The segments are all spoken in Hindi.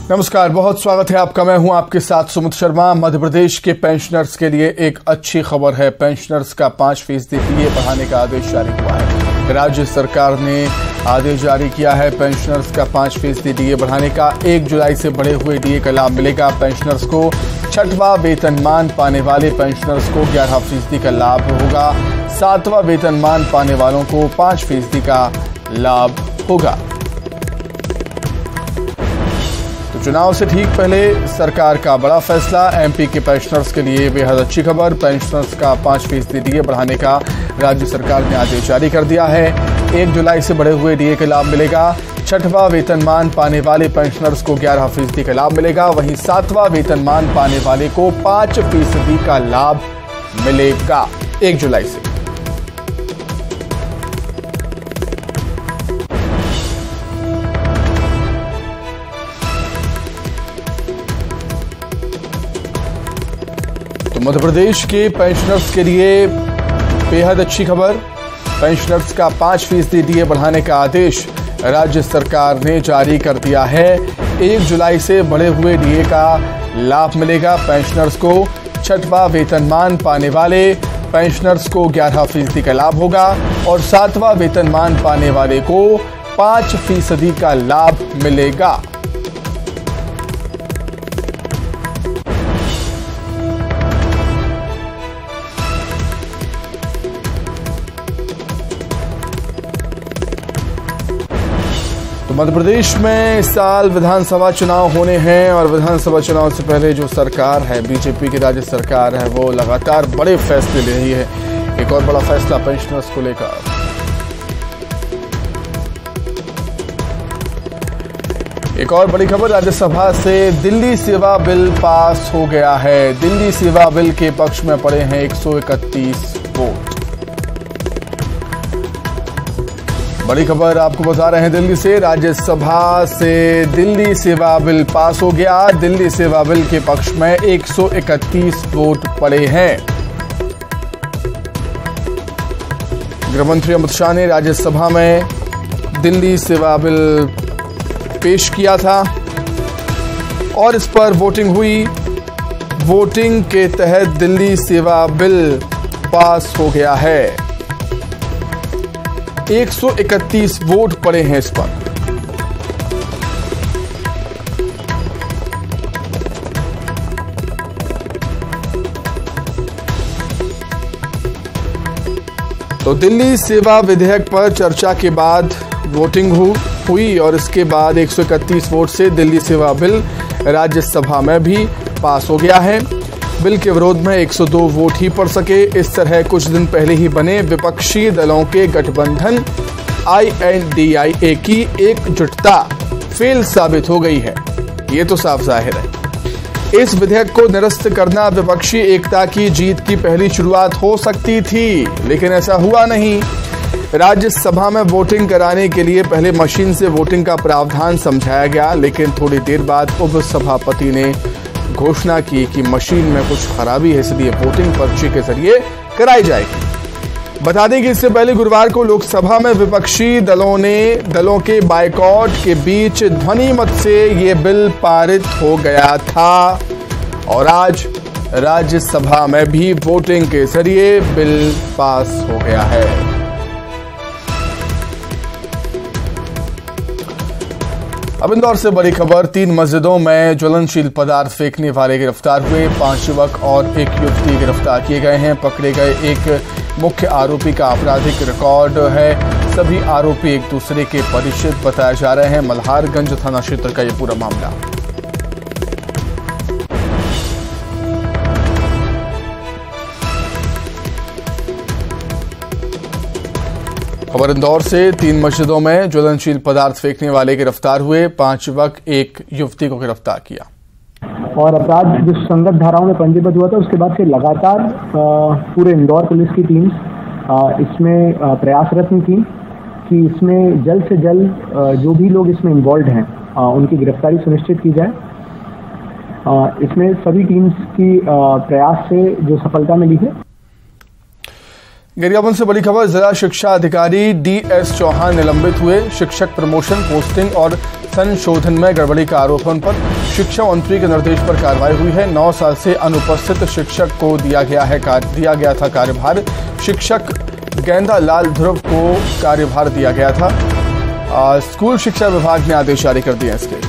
नमस्कार, बहुत स्वागत है आपका। मैं हूं आपके साथ सुमित शर्मा। मध्य प्रदेश के पेंशनर्स के लिए एक अच्छी खबर है। पेंशनर्स का 5% डीए बढ़ाने का आदेश जारी हुआ है। राज्य सरकार ने आदेश जारी किया है पेंशनर्स का 5% डीए बढ़ाने का। 1 जुलाई से बढ़े हुए डीए का लाभ मिलेगा पेंशनर्स को। 6वां वेतनमान पाने वाले पेंशनर्स को 11% का लाभ होगा। 7वां वेतनमान पाने वालों को 5% का लाभ होगा। चुनाव से ठीक पहले सरकार का बड़ा फैसला। एमपी के पेंशनर्स के लिए बेहद अच्छी खबर। पेंशनर्स का 5% डीए बढ़ाने का राज्य सरकार ने आदेश जारी कर दिया है। 1 जुलाई से बढ़े हुए डीए का लाभ मिलेगा। 6वां वेतनमान पाने वाले पेंशनर्स को 11% का लाभ मिलेगा। वहीं 7वां वेतनमान पाने वाले को 5% का लाभ मिलेगा 1 जुलाई से। मध्य प्रदेश के पेंशनर्स के लिए बेहद अच्छी खबर। पेंशनर्स का 5% डीए बढ़ाने का आदेश राज्य सरकार ने जारी कर दिया है। 1 जुलाई से बढ़े हुए डीए का लाभ मिलेगा पेंशनर्स को। 6वां वेतनमान पाने वाले पेंशनर्स को 11% का लाभ होगा और 7वां वेतनमान पाने वाले को 5% का लाभ मिलेगा। मध्य प्रदेश में इस साल विधानसभा चुनाव होने हैं और विधानसभा चुनाव से पहले जो सरकार है, बीजेपी की राज्य सरकार है, वो लगातार बड़े फैसले ले रही है। एक और बड़ा फैसला पेंशनर्स को लेकर। एक और बड़ी खबर, राज्यसभा से दिल्ली सेवा बिल पास हो गया है। दिल्ली सेवा बिल के पक्ष में पड़े हैं 131 वोट। बड़ी खबर आपको बता रहे हैं दिल्ली से। राज्यसभा से दिल्ली सेवा बिल पास हो गया। दिल्ली सेवा बिल के पक्ष में 131 वोट पड़े हैं। गृहमंत्री अमित शाह ने राज्यसभा में दिल्ली सेवा बिल पेश किया था और इस पर वोटिंग हुई। वोटिंग के तहत दिल्ली सेवा बिल पास हो गया है। 131 वोट पड़े हैं इस पर। तो दिल्ली सेवा विधेयक पर चर्चा के बाद वोटिंग हुई और इसके बाद 131 वोट से दिल्ली सेवा बिल राज्यसभा में भी पास हो गया है। बिल के विरोध में 102 वोट ही पड़ सके। इस तरह कुछ दिन पहले ही बने विपक्षी दलों के गठबंधन INDIA की एकजुटता फेल साबित हो गई है। ये तो साफ जाहिर है। इस विधेयक को निरस्त करना विपक्षी एकता की जीत की पहली शुरुआत हो सकती थी, लेकिन ऐसा हुआ नहीं। राज्यसभा में वोटिंग कराने के लिए पहले मशीन से वोटिंग का प्रावधान समझाया गया, लेकिन थोड़ी देर बाद उपसभापति ने घोषणा की कि मशीन में कुछ खराबी है, इसलिए वोटिंग पर्ची के जरिए कराई जाएगी। बता दें कि इससे पहले गुरुवार को लोकसभा में विपक्षी दलों के बायकॉट के बीच ध्वनि मत से ये बिल पारित हो गया था और आज राज्यसभा में भी वोटिंग के जरिए बिल पास हो गया है। अब इंदौर से बड़ी खबर। 3 मस्जिदों में ज्वलनशील पदार्थ फेंकने वाले गिरफ्तार हुए। 5 युवक और 1 युवती गिरफ्तार किए गए हैं। पकड़े गए एक मुख्य आरोपी का आपराधिक रिकॉर्ड है। सभी आरोपी एक दूसरे के परिचित बताए जा रहे हैं। मल्हारगंज थाना क्षेत्र का यह पूरा मामला। खबर इंदौर से। 3 मस्जिदों में ज्वलनशील पदार्थ फेंकने वाले गिरफ्तार हुए। 5 युवक 1 युवती को गिरफ्तार किया और अपराध जो संगत धाराओं में पंजीबद्ध हुआ था, उसके बाद से लगातार पूरे इंदौर पुलिस की टीम इसमें प्रयासरत थी कि इसमें जल्द से जल्द जो भी लोग इसमें इन्वॉल्व हैं उनकी गिरफ्तारी सुनिश्चित की जाए। इसमें सभी टीम्स की प्रयास से जो सफलता मिली है। गरियाबंद से बड़ी खबर। जिला शिक्षा अधिकारी DS चौहान निलंबित हुए। शिक्षक प्रमोशन, पोस्टिंग और संशोधन में गड़बड़ी का आरोप है उन पर। शिक्षा मंत्री के निर्देश पर कार्रवाई हुई है। 9 साल से अनुपस्थित शिक्षक को दिया गया था कार्यभार। शिक्षक गेंदा लाल ध्रुव को कार्यभार दिया गया था। स्कूल शिक्षा विभाग ने आदेश जारी कर दिए इसके।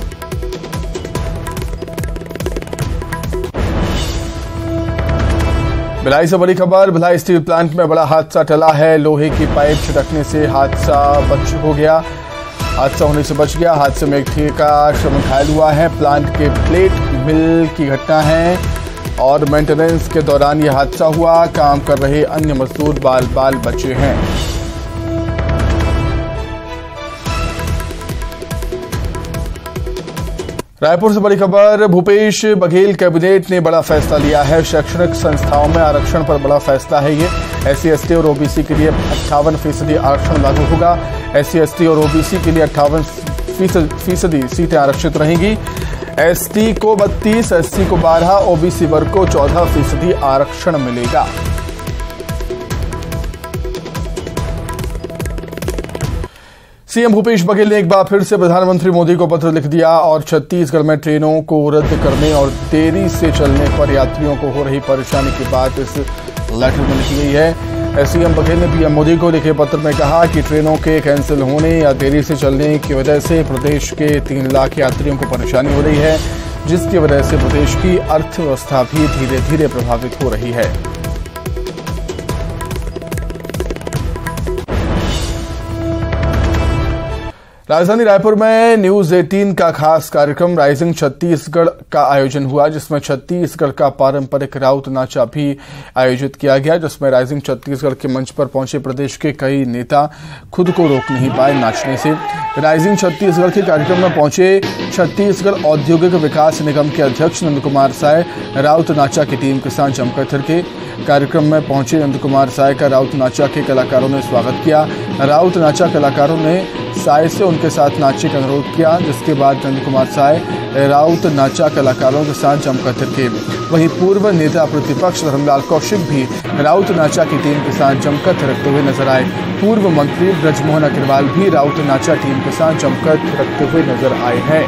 भिलाई से बड़ी खबर। भिलाई स्टील प्लांट में बड़ा हादसा टला है। लोहे की पाइप छिटकने से हादसा होने से बच गया। हादसे में एक ठेका श्रमिक घायल हुआ है। प्लांट के प्लेट मिल की घटना है और मेंटेनेंस के दौरान यह हादसा हुआ। काम कर रहे अन्य मजदूर बाल बचे हैं। रायपुर से बड़ी खबर। भूपेश बघेल कैबिनेट ने बड़ा फैसला लिया है। शैक्षणिक संस्थाओं में आरक्षण पर बड़ा फैसला है ये। SC/ST और OBC के लिए 58% आरक्षण लागू होगा। SC/ST और OBC के लिए 58% सीटें आरक्षित रहेंगी। ST को 32, SC को 12, OBC वर्ग को 14% आरक्षण मिलेगा। सीएम भूपेश बघेल ने एक बार फिर से प्रधानमंत्री मोदी को पत्र लिख दिया और छत्तीसगढ़ में ट्रेनों को रद्द करने और देरी से चलने पर यात्रियों को हो रही परेशानी की बात इस लेटर में लिखी गई है। सीएम बघेल ने पीएम मोदी को लिखे पत्र में कहा कि ट्रेनों के कैंसिल होने या देरी से चलने की वजह से प्रदेश के 3 लाख यात्रियों को परेशानी हो रही है, जिसकी वजह से प्रदेश की अर्थव्यवस्था भी धीरे धीरे प्रभावित हो रही है। राजधानी रायपुर में न्यूज 18 का खास कार्यक्रम राइजिंग छत्तीसगढ़ का आयोजन हुआ, जिसमें छत्तीसगढ़ का पारंपरिक राउत नाचा भी आयोजित किया गया, जिसमें राइजिंग छत्तीसगढ़ के मंच पर पहुंचे प्रदेश के कई नेता खुद को रोक नहीं पाए नाचने से। राइजिंग छत्तीसगढ़ के कार्यक्रम में पहुंचे छत्तीसगढ़ औद्योगिक विकास निगम के अध्यक्ष नंद कुमार साय राउत नाचा की टीम के साथ जमकर थिरके। कार्यक्रम में पहुंचे नंद कुमार साय का राउत नाचा के कलाकारों ने स्वागत किया। राउत नाचा कलाकारों ने साय से उनके साथ नाचने का अनुरोध किया, जिसके बाद नंद कुमार साय राउत नाचा कलाकारों के साथ जमकर थिरके। वहीं पूर्व नेता प्रतिपक्ष धर्मलाल कौशिक भी राउत नाचा की टीम के साथ जमकर थिरकते हुए नजर आए। पूर्व मंत्री ब्रजमोहन अग्रवाल भी राउत नाचा टीम के साथ जमकर थिरकते हुए नजर आए हैं।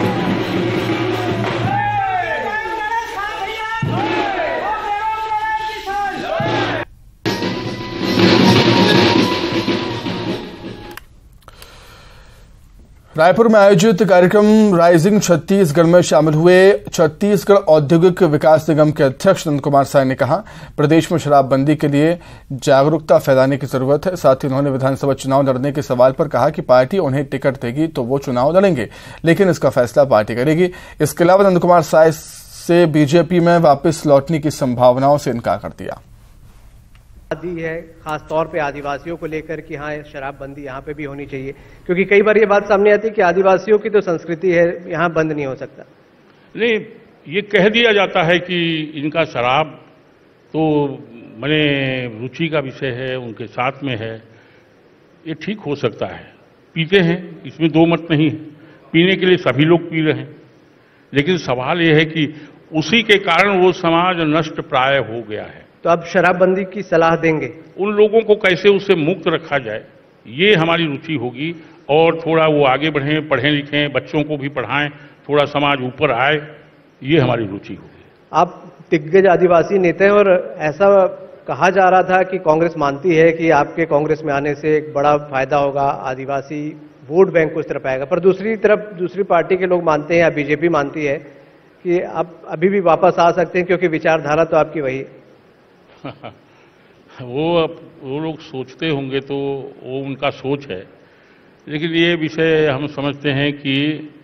रायपुर में आयोजित कार्यक्रम राइजिंग छत्तीसगढ़ में शामिल हुए छत्तीसगढ़ औद्योगिक विकास निगम के अध्यक्ष नंद कुमार साय ने कहा, प्रदेश में शराबबंदी के लिए जागरूकता फैलाने की जरूरत है। साथ ही उन्होंने विधानसभा चुनाव लड़ने के सवाल पर कहा कि पार्टी उन्हें टिकट देगी तो वो चुनाव लड़ेंगे, लेकिन इसका फैसला पार्टी करेगी। इसके अलावा नंद कुमार साय से बीजेपी में वापस लौटने की संभावनाओं से इनकार कर दिया। दी है खास तौर पे आदिवासियों को लेकर कि हाँ शराबबंदी यहाँ पे भी होनी चाहिए, क्योंकि कई बार ये बात सामने आती है कि आदिवासियों की तो संस्कृति है, यहाँ बंद नहीं हो सकता। नहीं, ये कह दिया जाता है कि इनका शराब तो मैंने रुचि का विषय है, उनके साथ में है, ये ठीक हो सकता है, पीते हैं, इसमें दो मत नहीं है, पीने के लिए सभी लोग पी रहे हैं, लेकिन सवाल ये है कि उसी के कारण वो समाज नष्ट प्राय हो गया है। तो अब शराबबंदी की सलाह देंगे, उन लोगों को कैसे उससे मुक्त रखा जाए, ये हमारी रुचि होगी। और थोड़ा वो आगे बढ़ें, पढ़ें लिखें, बच्चों को भी पढ़ाएं, थोड़ा समाज ऊपर आए, ये हमारी रुचि होगी। आप दिग्गज आदिवासी नेता हैं और ऐसा कहा जा रहा था कि कांग्रेस मानती है कि आपके कांग्रेस में आने से एक बड़ा फायदा होगा, आदिवासी वोट बैंक उस तरफ आएगा, पर दूसरी तरफ दूसरी पार्टी के लोग मानते हैं या बीजेपी मानती है कि आप अभी भी वापस आ सकते हैं क्योंकि विचारधारा तो आपकी वही है। वो लोग सोचते होंगे तो वो उनका सोच है, लेकिन ये विषय हम समझते हैं कि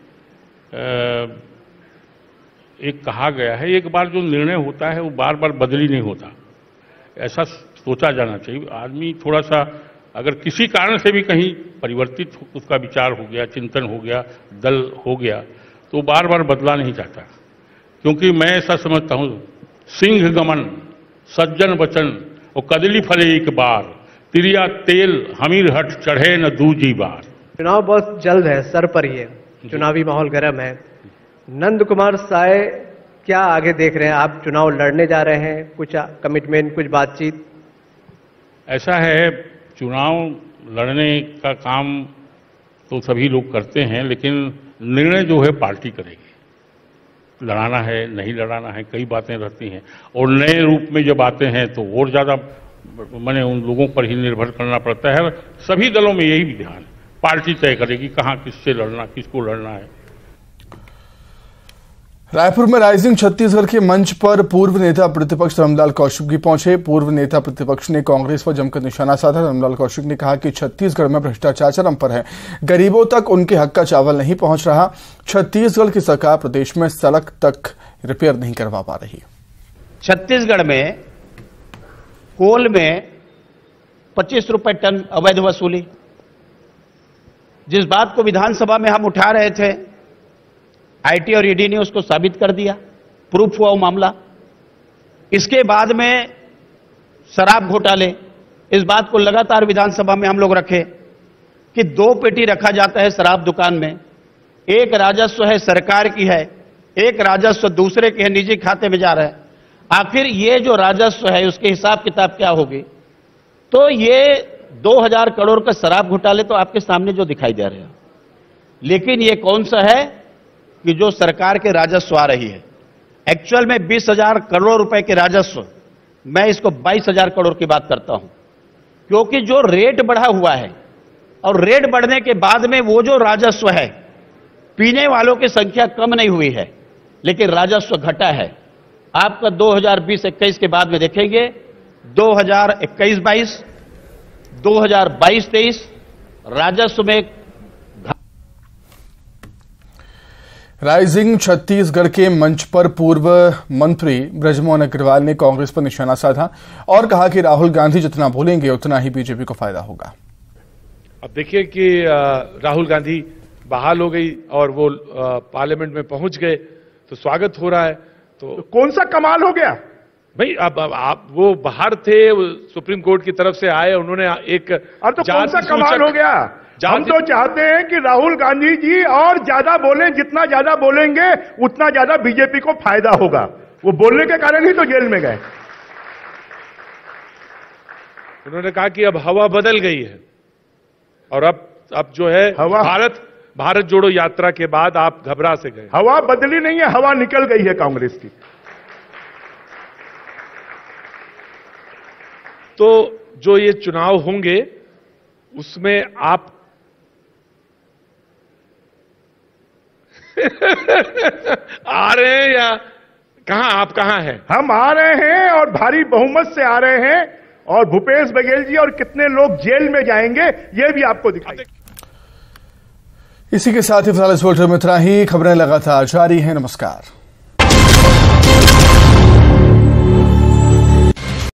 एक कहा गया है, एक बार जो निर्णय होता है वो बार बार बदली नहीं होता, ऐसा सोचा जाना चाहिए। आदमी थोड़ा सा अगर किसी कारण से भी कहीं परिवर्तित उसका विचार हो गया, चिंतन हो गया, दल हो गया, तो बार बार बदला नहीं जाता। क्योंकि मैं ऐसा समझता हूँ, सिंह गमन सज्जन वचन और कदली फले एक बार, तिरिया तेल हमीर हट चढ़े न दूजी बार। चुनाव बहुत जल्द है, सर पर ही है, चुनावी माहौल गर्म है। नंद कुमार साय क्या आगे देख रहे हैं? आप चुनाव लड़ने जा रहे हैं, कुछ कमिटमेंट, कुछ बातचीत? ऐसा है, चुनाव लड़ने का काम तो सभी लोग करते हैं, लेकिन निर्णय जो है पार्टी करेगी। लड़ाना है नहीं लड़ाना है, कई बातें रहती हैं, और नए रूप में जब आते हैं तो और ज़्यादा मैंने उन लोगों पर ही निर्भर करना पड़ता है। सभी दलों में यही विधान है, पार्टी तय करेगी कहाँ किससे लड़ना, किसको लड़ना है। रायपुर में राइजिंग छत्तीसगढ़ के मंच पर पूर्व नेता प्रतिपक्ष धर्मलाल कौशिक भी पहुंचे। पूर्व नेता प्रतिपक्ष ने कांग्रेस पर जमकर निशाना साधा। धर्मलाल कौशिक ने कहा कि छत्तीसगढ़ में भ्रष्टाचार चरम पर है, गरीबों तक उनके हक का चावल नहीं पहुंच रहा। छत्तीसगढ़ की सरकार प्रदेश में सड़क तक रिपेयर नहीं करवा पा रही। छत्तीसगढ़ में कोल में 25 रुपए टन अवैध वसूली, जिस बात को विधानसभा में हम उठा रहे थे, आईटी और ईडी ने उसको साबित कर दिया, प्रूफ हुआ वो मामला। इसके बाद में शराब घोटाले, इस बात को लगातार विधानसभा में हम लोग रखे कि 2 पेटी रखा जाता है शराब दुकान में, एक राजस्व है सरकार की है, एक राजस्व दूसरे के है, निजी खाते में जा रहा है। आखिर ये जो राजस्व है उसके हिसाब किताब क्या होगी? तो ये 2000 करोड़ का शराब घोटाले तो आपके सामने जो दिखाई दे रहे हैं, लेकिन ये कौन सा है कि जो सरकार के राजस्व आ रही है? एक्चुअल में 20,000 करोड़ रुपए के राजस्व, मैं इसको 22,000 करोड़ की बात करता हूं, क्योंकि जो रेट बढ़ा हुआ है और रेट बढ़ने के बाद में वो जो राजस्व है, पीने वालों की संख्या कम नहीं हुई है लेकिन राजस्व घटा है। आपका 2020-21 के बाद में देखेंगे 2021-22, 2022-23 राजस्व में। राइजिंग छत्तीसगढ़ के मंच पर पूर्व मंत्री बृजमोहन अग्रवाल ने कांग्रेस पर निशाना साधा और कहा कि राहुल गांधी जितना बोलेंगे उतना ही बीजेपी को फायदा होगा। अब देखिए कि राहुल गांधी बहाल हो गई और वो पार्लियामेंट में पहुंच गए, तो स्वागत हो रहा है। तो कौन सा कमाल हो गया भाई? अब आप वो बाहर थे, सुप्रीम कोर्ट की तरफ से आए, उन्होंने एक तो कौन सा कमाल हो गया? हम तो चाहते हैं कि राहुल गांधी जी और ज्यादा बोलें, जितना ज्यादा बोलेंगे उतना ज्यादा बीजेपी को फायदा होगा। वो बोलने के कारण ही तो जेल में गए। उन्होंने कहा कि अब हवा बदल गई है और अब जो है भारत जोड़ो यात्रा के बाद आप घबरा से गए। हवा बदली नहीं है, हवा निकल गई है कांग्रेस की। तो जो ये चुनाव होंगे उसमें आप आ रहे हैं या कहां? आप कहां हैं? हम आ रहे हैं और भारी बहुमत से आ रहे हैं, और भूपेश बघेल जी और कितने लोग जेल में जाएंगे ये भी आपको दिखाएंगे। इसी के साथ ही फिलहाल इस बुलेटिन में इतना ही। खबरें लगातार जारी हैं। नमस्कार।